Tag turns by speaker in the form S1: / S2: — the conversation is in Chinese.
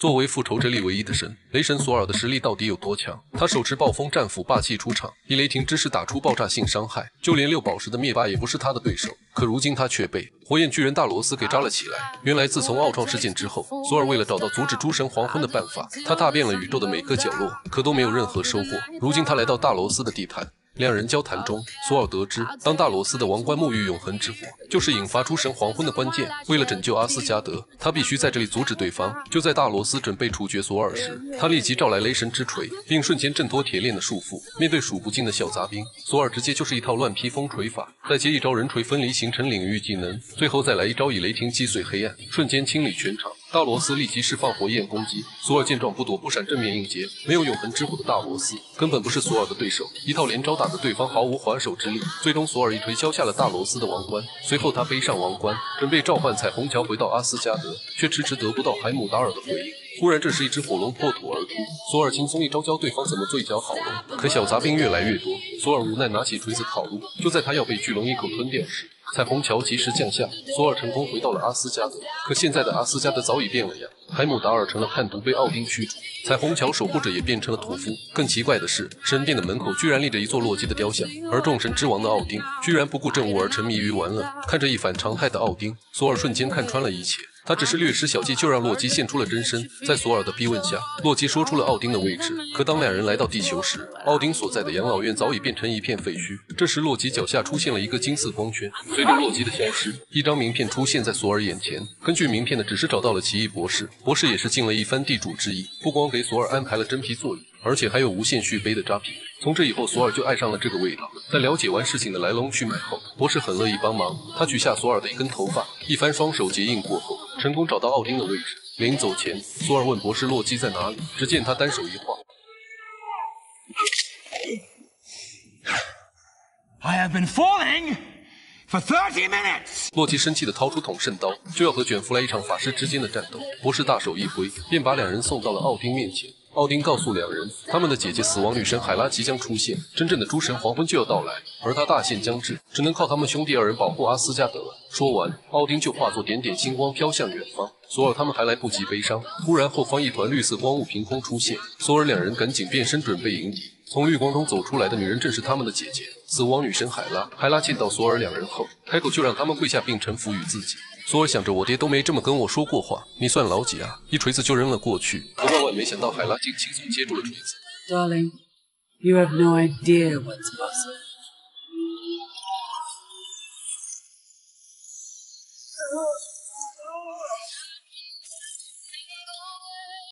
S1: 作为复仇者里唯一的神，雷神索尔的实力到底有多强？他手持暴风战斧霸气出场，以雷霆之势打出爆炸性伤害，就连6宝石的灭霸也不是他的对手。可如今他却被火焰巨人大罗斯给扎了起来。原来自从奥创事件之后，索尔为了找到阻止诸神黄昏的办法，他踏遍了宇宙的每个角落，可都没有任何收获。如今他来到大罗斯的地盘。 两人交谈中，索尔得知，当大罗斯的王冠沐浴永恒之火，就是引发诸神黄昏的关键。为了拯救阿斯加德，他必须在这里阻止对方。就在大罗斯准备处决索尔时，他立即召来雷神之锤，并瞬间挣脱铁链的束缚。面对数不尽的小杂兵，索尔直接就是一套乱披风锤法，再接一招人锤分离形成领域技能，最后再来一招以雷霆击碎黑暗，瞬间清理全场。 大罗斯立即释放火焰攻击，索尔见状不躲不闪，正面应接。没有永恒之火的大罗斯根本不是索尔的对手，一套连招打得对方毫无还手之力。最终，索尔一锤削下了大罗斯的王冠。随后，他背上王冠，准备召唤彩虹桥回到阿斯加德，却迟迟得不到海姆达尔的回应。忽然，这时一只火龙破土而出，索尔轻松一招教对方怎么做一脚好龙。可小杂兵越来越多，索尔无奈拿起锤子跑路。就在他要被巨龙一口吞掉时， 彩虹桥及时降下，索尔成功回到了阿斯加德。可现在的阿斯加德早已变了样，海姆达尔成了叛徒，被奥丁驱逐；彩虹桥守护者也变成了屠夫。更奇怪的是，神殿的门口居然立着一座洛基的雕像，而众神之王的奥丁居然不顾政务而沉迷于玩乐。看着一反常态的奥丁，索尔瞬间看穿了一切。 他只是略施小计，就让洛基现出了真身。在索尔的逼问下，洛基说出了奥丁的位置。可当两人来到地球时，奥丁所在的养老院早已变成一片废墟。这时，洛基脚下出现了一个金色光圈。随着洛基的消失，一张名片出现在索尔眼前。根据名片的指示，找到了奇异博士。博士也是尽了一番地主之谊，不光给索尔安排了真皮座椅，而且还有无限续杯的扎啤。 从这以后，索尔就爱上了这个味道。在了解完事情的来龙去脉后，博士很乐意帮忙。他取下索尔的一根头发，一番双手结印过后，成功找到奥丁的位置。临走前，索尔问博士洛基在哪里，只见他单手一晃。
S2: I have been falling for 30 minutes.
S1: 洛基生气地掏出捅圣刀，就要和卷福来一场法师之间的战斗。博士大手一挥，便把两人送到了奥丁面前。 奥丁告诉两人，他们的姐姐死亡女神海拉即将出现，真正的诸神黄昏就要到来，而他大限将至，只能靠他们兄弟二人保护阿斯加德了。说完，奥丁就化作点点星光飘向远方。索尔他们还来不及悲伤，忽然后方一团绿色光雾凭空出现，索尔两人赶紧变身准备迎敌。从绿光中走出来的女人正是他们的姐姐，死亡女神海拉。海拉见到索尔两人后，开口就让他们跪下并臣服于自己。 索尔想着，我爹都没这么跟我说过话，你算老几啊？一锤子就扔了过去。可万万没想到，海拉竟轻松接住了锤子。
S3: Darling, you have no idea what's possible.